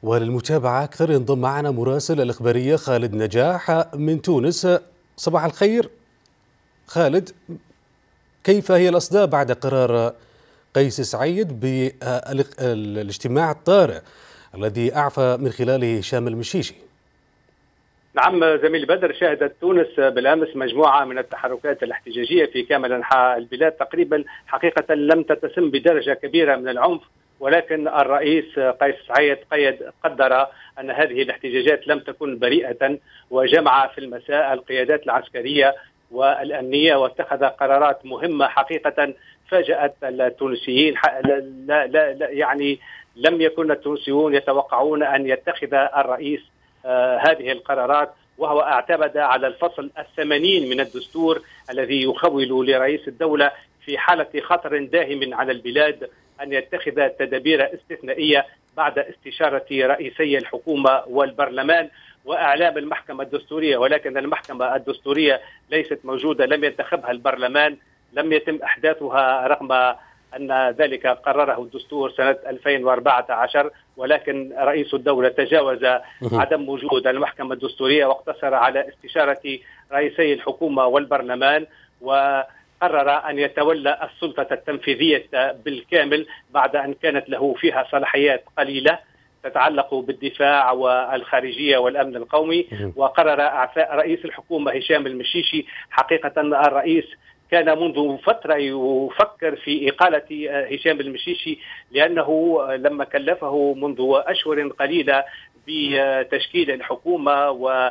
وللمتابعة أكثر ينضم معنا مراسل الإخبارية خالد نجاح من تونس. صباح الخير خالد، كيف هي الأصداء بعد قرار قيس سعيد بالاجتماع الطارئ الذي أعفى من خلاله هشام المشيشي؟ نعم زميل بدر، شهدت تونس بالامس مجموعه من التحركات الاحتجاجيه في كامل انحاء البلاد. تقريبا حقيقه لم تتسم بدرجه كبيره من العنف، ولكن الرئيس قيس سعيد قدر ان هذه الاحتجاجات لم تكن بريئه، وجمع في المساء القيادات العسكريه والامنيه واتخذ قرارات مهمه حقيقه فاجأت التونسيين. لا يعني لم يكن التونسيون يتوقعون ان يتخذ الرئيس هذه القرارات، وهو اعتمد على الفصل 80 من الدستور الذي يخول لرئيس الدولة في حالة خطر داهم على البلاد أن يتخذ تدابير استثنائية بعد استشارة رئيسي الحكومة والبرلمان وإعلام المحكمة الدستورية. ولكن المحكمة الدستورية ليست موجودة، لم ينتخبها البرلمان، لم يتم إحداثها رغم أن ذلك قرره الدستور سنة 2014، ولكن رئيس الدولة تجاوز عدم وجود المحكمة الدستورية واقتصر على استشارة رئيسي الحكومة والبرلمان، وقرر أن يتولى السلطة التنفيذية بالكامل بعد أن كانت له فيها صلاحيات قليلة تتعلق بالدفاع والخارجية والأمن القومي. وقرر إعفاء رئيس الحكومة هشام المشيشي. حقيقة الرئيس كان منذ فترة يفكر في إقالة هشام المشيشي، لأنه لما كلفه منذ أشهر قليلة بتشكيل الحكومة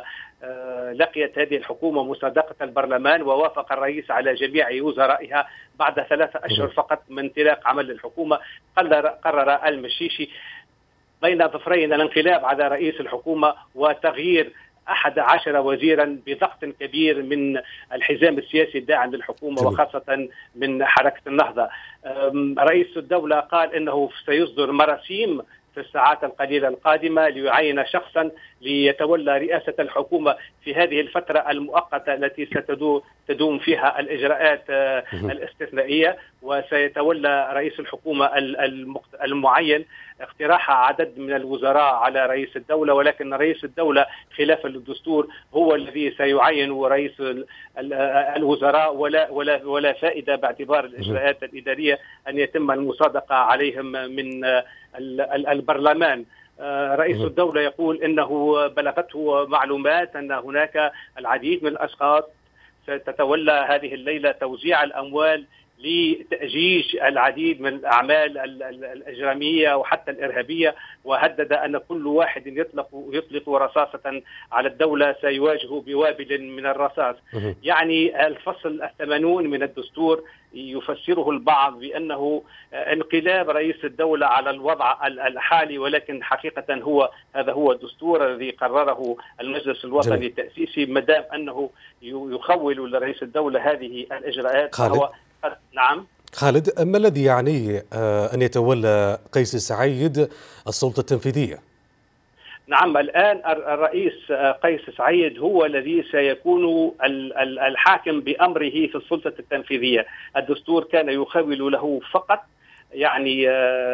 ولقيت هذه الحكومة مصادقة البرلمان ووافق الرئيس على جميع وزرائها بعد 3 أشهر فقط من انطلاق عمل الحكومة، قرر المشيشي بين ظفرين الانقلاب على رئيس الحكومة وتغيير 11 وزيرا بضغط كبير من الحزام السياسي الداعم للحكومة وخاصة من حركة النهضة. رئيس الدولة قال إنه سيصدر مراسيم في الساعات القليلة القادمة ليعين شخصا ليتولى رئاسة الحكومة في هذه الفترة المؤقتة التي ستدوم فيها الإجراءات الاستثنائية، وسيتولى رئيس الحكومة المعين اقتراح عدد من الوزراء على رئيس الدولة. ولكن رئيس الدولة خلافا للدستور هو الذي سيعين رئيس الوزراء، ولا فائدة باعتبار الإجراءات الإدارية أن يتم المصادقة عليهم من البرلمان. رئيس الدولة يقول إنه بلغته معلومات أن هناك العديد من الأشخاص ستتولى هذه الليلة توزيع الأموال لتأجيج العديد من الأعمال الإجرامية وحتى الإرهابية، وهدد أن كل واحد يطلق رصاصة على الدولة سيواجه بوابل من الرصاص. يعني الفصل 80 من الدستور يفسره البعض بأنه انقلاب رئيس الدولة على الوضع الحالي، ولكن حقيقة هذا هو الدستور الذي قرره المجلس الوطني التأسيسي. مدام أنه يخول لرئيس الدولة هذه الإجراءات فهو نعم. خالد، ما الذي يعنيه أن يتولى قيس سعيد السلطة التنفيذية؟ نعم، الآن الرئيس قيس سعيد هو الذي سيكون الحاكم بأمره في السلطة التنفيذية. الدستور كان يخول له فقط يعني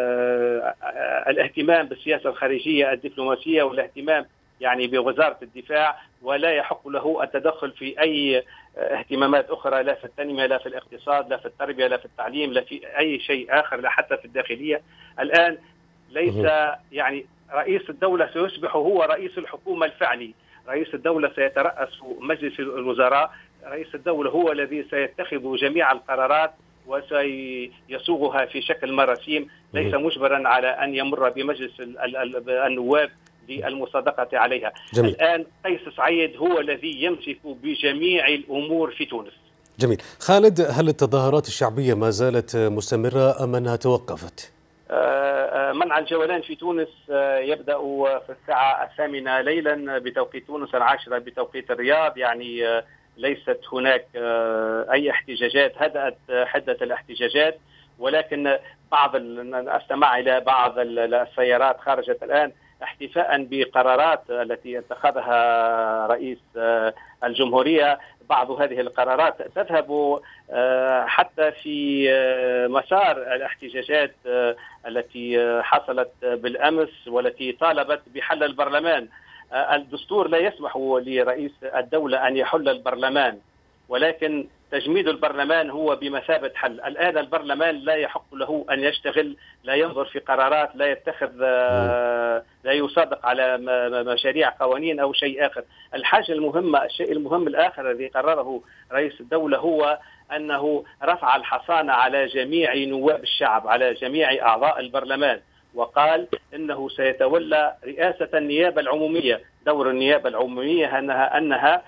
الاهتمام بالسياسة الخارجية الدبلوماسية والاهتمام يعني بوزارة الدفاع، ولا يحق له التدخل في أي اهتمامات أخرى، لا في التنمية، لا في الاقتصاد، لا في التربية، لا في التعليم، لا في أي شيء آخر، لا حتى في الداخلية. الآن ليس يعني رئيس الدولة سيصبح هو رئيس الحكومة الفعلي. رئيس الدولة سيترأس مجلس الوزراء، رئيس الدولة هو الذي سيتخذ جميع القرارات وسيصوغها في شكل مراسيم، ليس مجبرا على أن يمر بمجلس النواب للمصادقة عليها. جميل. الآن قيس سعيد هو الذي يمسك بجميع الأمور في تونس. جميل. خالد، هل التظاهرات الشعبية ما زالت مستمرة أم أنها توقفت؟ منع الجولان في تونس يبدأ في الساعة 8 ليلا بتوقيت تونس، 10 بتوقيت الرياض. يعني ليست هناك أي احتجاجات، هدأت حدة الاحتجاجات، ولكن استمع إلى بعض السيارات خرجت الآن احتفاء بقرارات التي اتخذها رئيس الجمهورية بعض هذه القرارات تذهب حتى في مسار الاحتجاجات التي حصلت بالأمس والتي طالبت بحل البرلمان. الدستور لا يسمح لرئيس الدولة أن يحل البرلمان، ولكن تجميد البرلمان هو بمثابة حل. الآن البرلمان لا يحق له أن يشتغل، لا ينظر في قرارات، لا يتخذ، لا يصادق على مشاريع قوانين أو شيء آخر. الحاجة المهمة، الشيء المهم الآخر الذي قرره رئيس الدولة هو أنه رفع الحصانة على جميع نواب الشعب، على جميع أعضاء البرلمان، وقال إنه سيتولى رئاسة النيابة العمومية. دور النيابة العمومية أنها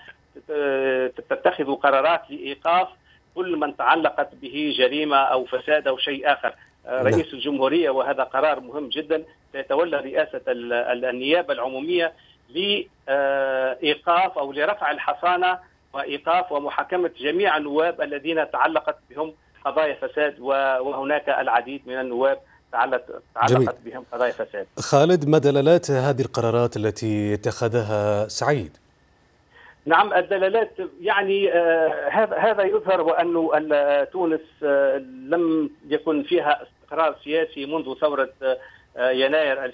تتخذ قرارات لإيقاف كل من تعلقت به جريمة أو فساد أو شيء آخر. رئيس الجمهورية، وهذا قرار مهم جدا، سيتولى رئاسة النيابة العمومية لإيقاف أو لرفع الحصانة وإيقاف ومحاكمة جميع النواب الذين تعلقت بهم قضايا فساد، وهناك العديد من النواب تعلقت بهم قضايا فساد. خالد، ما دلالات هذه القرارات التي اتخذها سعيد؟ نعم، الدلالات يعني هذا يظهر وأن تونس لم يكن فيها استقرار سياسي منذ ثورة يناير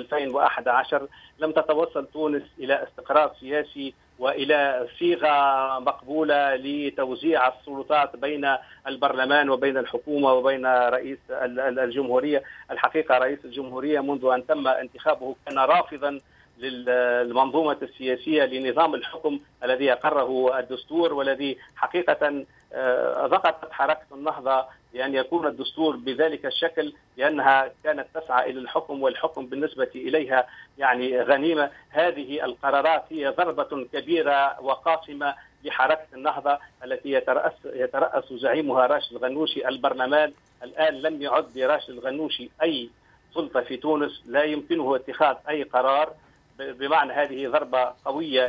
2011. لم تتوصل تونس إلى استقرار سياسي وإلى صيغة مقبولة لتوزيع السلطات بين البرلمان وبين الحكومة وبين رئيس الجمهورية. الحقيقة رئيس الجمهورية منذ أن تم انتخابه كان رافضا للمنظومة السياسية لنظام الحكم الذي أقره الدستور، والذي حقيقة ضغطت حركة النهضة بأن يكون الدستور بذلك الشكل، لأنها كانت تسعى إلى الحكم، والحكم بالنسبة إليها يعني غنيمة. هذه القرارات هي ضربة كبيرة وقاصمة لحركة النهضة التي يترأس زعيمها راشد الغنوشي. البرلمان الآن لم يعد لراشد الغنوشي أي سلطة في تونس، لا يمكنه اتخاذ أي قرار. بمعنى هذه ضربة قوية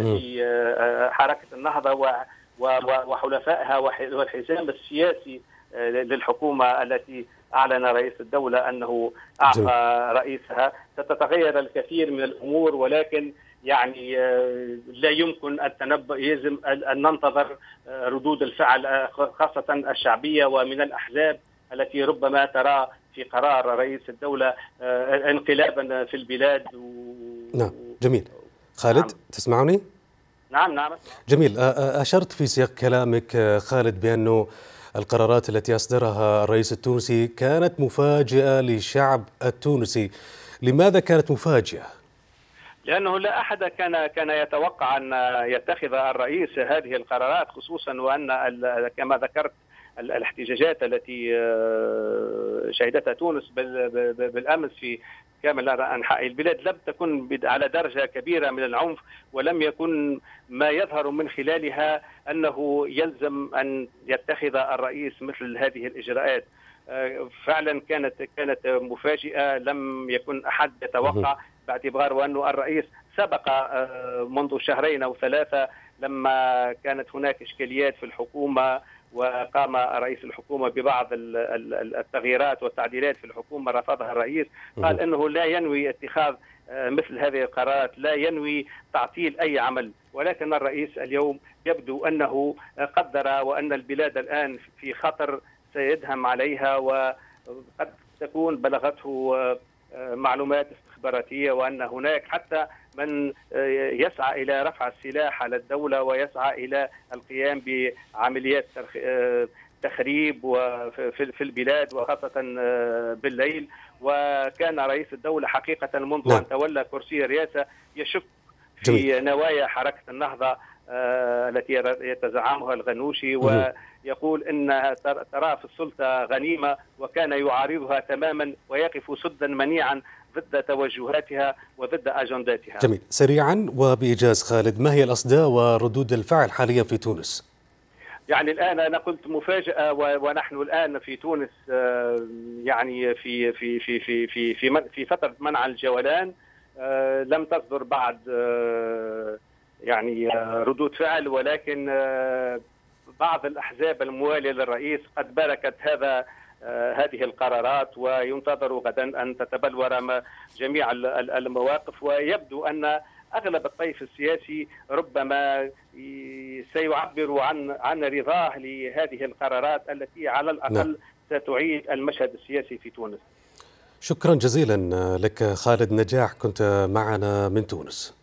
لحركة النهضة وحلفائها والحزام السياسي للحكومة التي أعلن رئيس الدولة أنه أعفى رئيسها. ستتغير الكثير من الأمور، ولكن يعني لا يمكن التنبؤ، يجب أن ننتظر ردود الفعل خاصة الشعبية ومن الأحزاب التي ربما ترى في قرار رئيس الدولة انقلابا في البلاد. نعم، جميل. خالد، نعم. تسمعني؟ نعم. جميل. أشرت في سياق كلامك خالد بأنه القرارات التي أصدرها الرئيس التونسي كانت مفاجئة للشعب التونسي. لماذا كانت مفاجئة؟ لأنه لا أحد كان يتوقع أن يتخذ الرئيس هذه القرارات، خصوصا وأن كما ذكرت الاحتجاجات التي شهدتها تونس بالأمس في كامل أنحاء البلاد لم تكن على درجة كبيرة من العنف، ولم يكن ما يظهر من خلالها أنه يلزم أن يتخذ الرئيس مثل هذه الإجراءات. فعلا كانت مفاجئة، لم يكن أحد يتوقع، باعتبار وأنه الرئيس سبق منذ شهرين أو ثلاثة لما كانت هناك إشكاليات في الحكومة، وقام رئيس الحكومة ببعض التغييرات والتعديلات في الحكومة رفضها الرئيس. قال أنه لا ينوي اتخاذ مثل هذه القرارات، لا ينوي تعطيل أي عمل. ولكن الرئيس اليوم يبدو أنه قدر وأن البلاد الآن في خطر سيدهم عليها، وقد تكون بلغته معلومات استخباراتية، وأن هناك حتى من يسعى إلى رفع السلاح على الدولة ويسعى إلى القيام بعمليات تخريب في البلاد وخاصة بالليل. وكان رئيس الدولة حقيقة منذ أن تولى كرسي الرئاسة يشك في نوايا حركة النهضة التي يتزعمها الغنوشي، ويقول أن ترى في السلطة غنيمة، وكان يعارضها تماما ويقف سدا منيعا ضد توجهاتها وضد أجنداتها. جميل. سريعا وبإيجاز خالد، ما هي الأصداء وردود الفعل حاليا في تونس؟ يعني الآن أنا قلت مفاجأة، ونحن الآن في تونس يعني في في في في في في, في فترة منع الجولان. لم تصدر بعد يعني ردود فعل، ولكن بعض الأحزاب الموالية للرئيس قد باركت هذا هذه القرارات، وينتظر غدا أن تتبلور جميع المواقف. ويبدو أن أغلب الطيف السياسي ربما سيعبر عن رضاه لهذه القرارات التي على الأقل ستعيد المشهد السياسي في تونس. شكرا جزيلا لك خالد نجاح، كنت معنا من تونس.